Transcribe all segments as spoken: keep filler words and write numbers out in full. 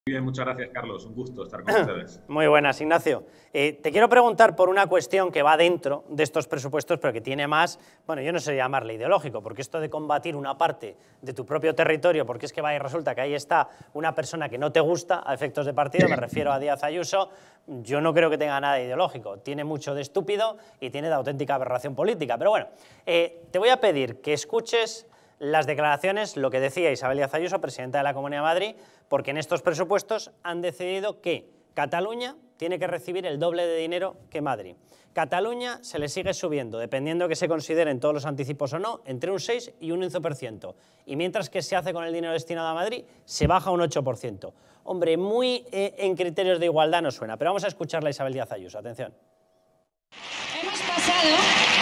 Muy bien, muchas gracias, Carlos. Un gusto estar con ustedes. Muy buenas, Ignacio. Eh, te quiero preguntar por una cuestión que va dentro de estos presupuestos, pero que tiene más, bueno, yo no sé llamarle ideológico, porque esto de combatir una parte de tu propio territorio, porque es que vaya, resulta que ahí está una persona que no te gusta a efectos de partido, me refiero a Díaz Ayuso, yo no creo que tenga nada ideológico. Tiene mucho de estúpido y tiene de auténtica aberración política. Pero bueno, eh, te voy a pedir que escuches las declaraciones, lo que decía Isabel Díaz Ayuso, presidenta de la Comunidad de Madrid, porque en estos presupuestos han decidido que Cataluña tiene que recibir el doble de dinero que Madrid. Cataluña se le sigue subiendo, dependiendo que se consideren todos los anticipos o no, entre un seis y un once por ciento. Y mientras que se hace con el dinero destinado a Madrid, se baja un ocho por ciento. Hombre, muy eh, en criterios de igualdad no suena, pero vamos a escucharla a Isabel Díaz Ayuso. Atención. Hemos pasado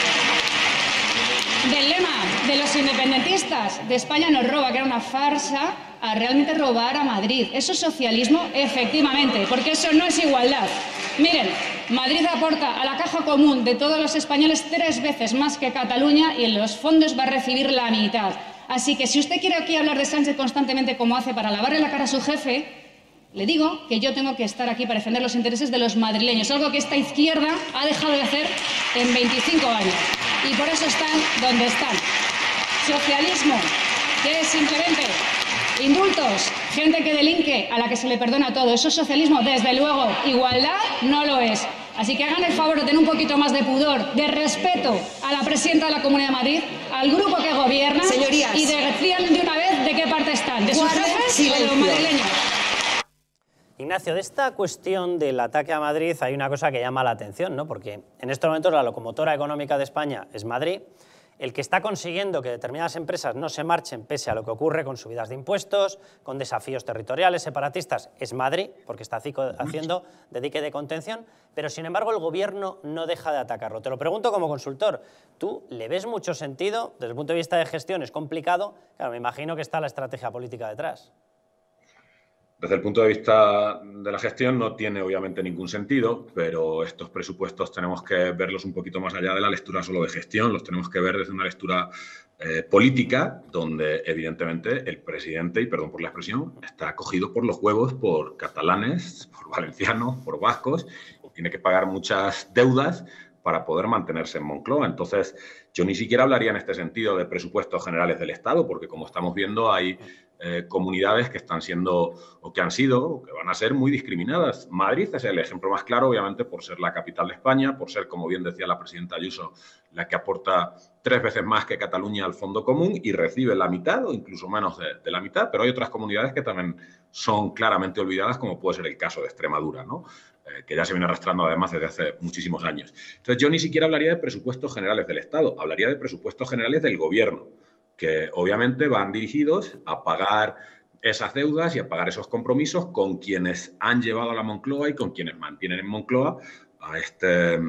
del lema de los independentistas de España nos roba, que era una farsa, a realmente robar a Madrid. ¿Eso es socialismo? Efectivamente, porque eso no es igualdad. Miren, Madrid aporta a la caja común de todos los españoles tres veces más que Cataluña y en los fondos va a recibir la mitad. Así que si usted quiere aquí hablar de Sánchez constantemente como hace para lavarle la cara a su jefe, le digo que yo tengo que estar aquí para defender los intereses de los madrileños, algo que esta izquierda ha dejado de hacer en veinticinco años. Y por eso están donde están. Socialismo, que es simplemente indultos, gente que delinque a la que se le perdona todo. Eso es socialismo, desde luego. Igualdad no lo es. Así que hagan el favor de tener un poquito más de pudor, de respeto a la presidenta de la Comunidad de Madrid, al grupo que gobierna. Señorías, y decían de una vez de qué parte están, de sus jefes o de los madrileños. Ignacio, de esta cuestión del ataque a Madrid hay una cosa que llama la atención, ¿no? Porque en estos momentos la locomotora económica de España es Madrid. El que está consiguiendo que determinadas empresas no se marchen pese a lo que ocurre con subidas de impuestos, con desafíos territoriales separatistas, es Madrid, porque está haciendo de dique de contención, pero sin embargo el gobierno no deja de atacarlo. Te lo pregunto como consultor, ¿tú le ves mucho sentido? Desde el punto de vista de gestión es complicado, claro, me imagino que está la estrategia política detrás. Desde el punto de vista de la gestión no tiene obviamente ningún sentido, pero estos presupuestos tenemos que verlos un poquito más allá de la lectura solo de gestión, los tenemos que ver desde una lectura eh, política, donde evidentemente el presidente, y perdón por la expresión, está cogido por los huevos por catalanes, por valencianos, por vascos, y tiene que pagar muchas deudas para poder mantenerse en Moncloa. Entonces, yo ni siquiera hablaría en este sentido de presupuestos generales del Estado, porque como estamos viendo hay eh, comunidades que están siendo, o que han sido, o que van a ser muy discriminadas. Madrid es el ejemplo más claro, obviamente, por ser la capital de España, por ser, como bien decía la presidenta Ayuso, la que aporta tres veces más que Cataluña al Fondo Común y recibe la mitad o incluso menos de, de la mitad, pero hay otras comunidades que también son claramente olvidadas, como puede ser el caso de Extremadura, ¿no? Que ya se viene arrastrando además desde hace muchísimos años. Entonces yo ni siquiera hablaría de presupuestos generales del Estado, hablaría de presupuestos generales del Gobierno, que obviamente van dirigidos a pagar esas deudas y a pagar esos compromisos con quienes han llevado a la Moncloa y con quienes mantienen en Moncloa a este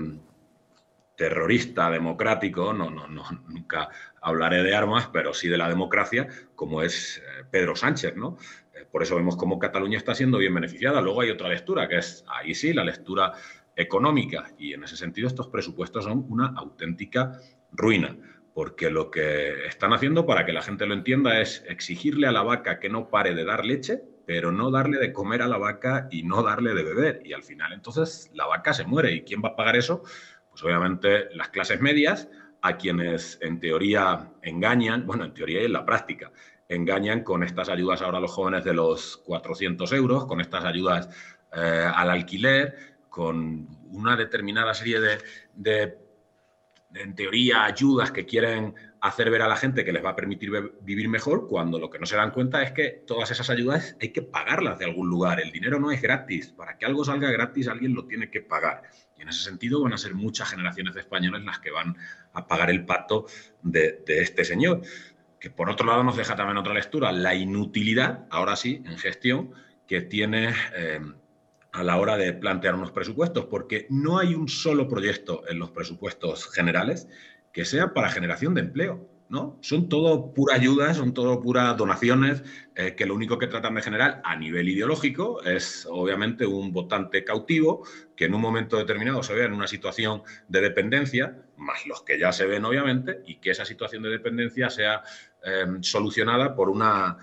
terrorista democrático, no, no, no, nunca hablaré de armas, pero sí de la democracia, como es Pedro Sánchez, ¿no? Por eso vemos cómo Cataluña está siendo bien beneficiada. Luego hay otra lectura, que es, ahí sí, la lectura económica. Y en ese sentido estos presupuestos son una auténtica ruina. Porque lo que están haciendo, para que la gente lo entienda, es exigirle a la vaca que no pare de dar leche, pero no darle de comer a la vaca y no darle de beber. Y al final, entonces, la vaca se muere. ¿Y quién va a pagar eso? Pues obviamente las clases medias, a quienes en teoría engañan, bueno, en teoría y en la práctica, engañan con estas ayudas ahora a los jóvenes de los cuatrocientos euros, con estas ayudas eh, al alquiler, con una determinada serie de, de, de, en teoría, ayudas que quieren hacer ver a la gente que les va a permitir vivir mejor, cuando lo que no se dan cuenta es que todas esas ayudas hay que pagarlas de algún lugar. El dinero no es gratis. Para que algo salga gratis, alguien lo tiene que pagar. Y en ese sentido van a ser muchas generaciones de españoles las que van a pagar el pato de, de este señor. Que por otro lado nos deja también otra lectura, la inutilidad, ahora sí, en gestión, que tiene eh, a la hora de plantear unos presupuestos, porque no hay un solo proyecto en los presupuestos generales que sea para generación de empleo, ¿no? Son todo pura ayuda, son todo puras donaciones, eh, que lo único que tratan de generar a nivel ideológico es obviamente un votante cautivo que en un momento determinado se vea en una situación de dependencia, más los que ya se ven obviamente, y que esa situación de dependencia sea eh, solucionada por una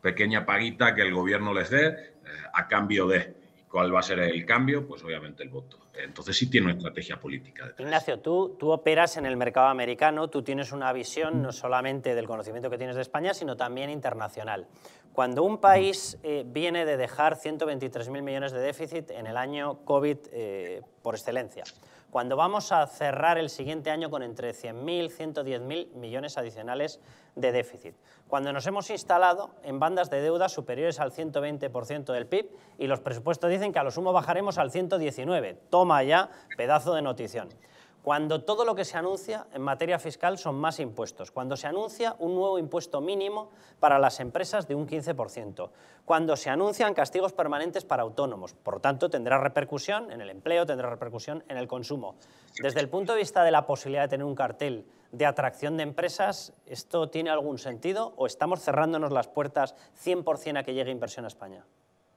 pequeña paguita que el gobierno les dé eh, a cambio de. ¿Cuál va a ser el cambio? Pues obviamente el voto. Entonces sí tiene una estrategia política detrás. Ignacio, tú, tú operas en el mercado americano, tú tienes una visión no solamente del conocimiento que tienes de España, sino también internacional. Cuando un país eh, viene de dejar ciento veintitrés mil millones de déficit en el año COVID eh, por excelencia, cuando vamos a cerrar el siguiente año con entre cien mil, ciento diez mil millones adicionales de déficit, cuando nos hemos instalado en bandas de deuda superiores al ciento veinte por ciento del P I B y los presupuestos dicen que a lo sumo bajaremos al ciento diecinueve, toma ya, pedazo de notición. Cuando todo lo que se anuncia en materia fiscal son más impuestos, cuando se anuncia un nuevo impuesto mínimo para las empresas de un quince por ciento, cuando se anuncian castigos permanentes para autónomos, por lo tanto tendrá repercusión en el empleo, tendrá repercusión en el consumo. Desde el punto de vista de la posibilidad de tener un cartel de atracción de empresas, ¿esto tiene algún sentido o estamos cerrándonos las puertas cien por cien a que llegue inversión a España?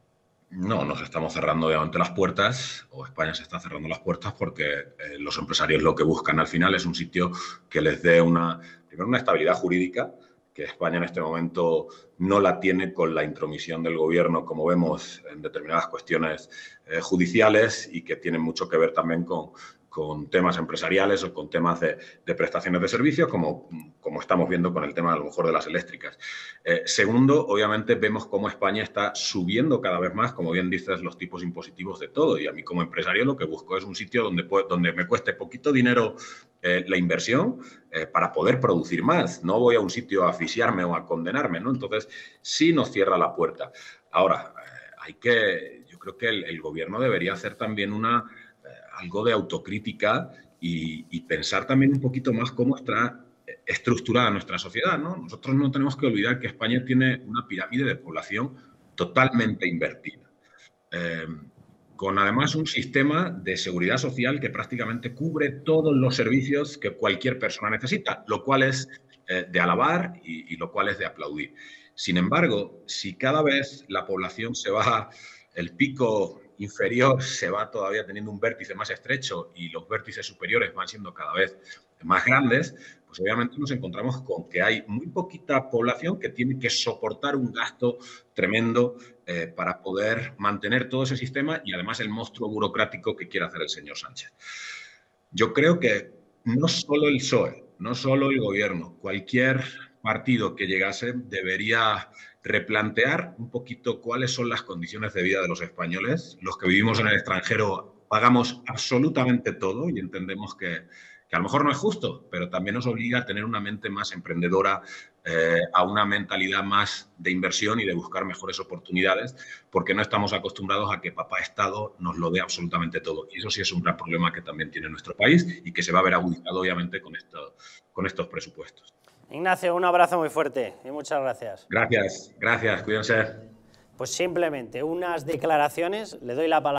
No, nos estamos cerrando obviamente las puertas, o España se está cerrando las puertas porque eh, los empresarios lo que buscan al final es un sitio que les dé una, primero una estabilidad jurídica, que España en este momento no la tiene con la intromisión del gobierno, como vemos en determinadas cuestiones eh, judiciales y que tienen mucho que ver también con, con temas empresariales o con temas de, de prestaciones de servicios, como, como estamos viendo con el tema a lo mejor de las eléctricas. Eh, segundo, obviamente vemos cómo España está subiendo cada vez más, como bien dices, los tipos impositivos de todo. Y a mí como empresario lo que busco es un sitio donde, donde me cueste poquito dinero eh, la inversión eh, para poder producir más. No voy a un sitio a asfixiarme o a condenarme, ¿no? Entonces, sí nos cierra la puerta. Ahora, eh, hay que, yo creo que el, el gobierno debería hacer también una... algo de autocrítica y, y pensar también un poquito más cómo está estructurada nuestra sociedad, ¿no? Nosotros no tenemos que olvidar que España tiene una pirámide de población totalmente invertida, eh, con además un sistema de seguridad social que prácticamente cubre todos los servicios que cualquier persona necesita, lo cual es eh, de alabar y, y lo cual es de aplaudir. Sin embargo, si cada vez la población se va, el pico inferior se va todavía teniendo un vértice más estrecho y los vértices superiores van siendo cada vez más grandes, pues obviamente nos encontramos con que hay muy poquita población que tiene que soportar un gasto tremendo eh, para poder mantener todo ese sistema y además el monstruo burocrático que quiere hacer el señor Sánchez. Yo creo que no solo el P S O E, no solo el gobierno, cualquier partido que llegase debería replantear un poquito cuáles son las condiciones de vida de los españoles. Los que vivimos en el extranjero pagamos absolutamente todo y entendemos que, que a lo mejor no es justo, pero también nos obliga a tener una mente más emprendedora, eh, a una mentalidad más de inversión y de buscar mejores oportunidades, porque no estamos acostumbrados a que papá Estado nos lo dé absolutamente todo. Y eso sí es un gran problema que también tiene nuestro país y que se va a ver agudizado obviamente con, esto, con estos presupuestos. Ignacio, un abrazo muy fuerte y muchas gracias. Gracias, gracias, cuídense. Pues simplemente unas declaraciones, le doy la palabra.